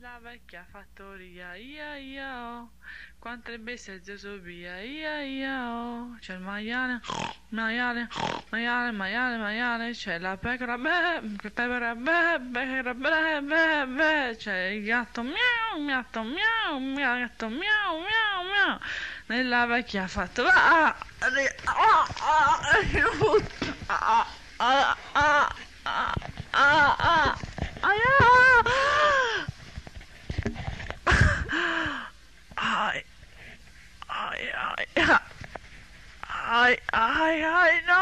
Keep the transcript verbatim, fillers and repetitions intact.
nella vecchia fattoria, ia ia oh, quante bestie Gesù via, ia ia oh, c'è il maiale, maiale, maiale, maiale, maiale, c'è la pecora, beh, pecora, beh, pecora, beh, beh, beh, c'è il gatto, miau, gatto, miau, miau, gatto, miau, miau, miau, nella vecchia fattoria, ah, ah, ah, ah, ah, ah, ah, ah, ah, ah, Ai, ai, ai, ai, ai, ai, no!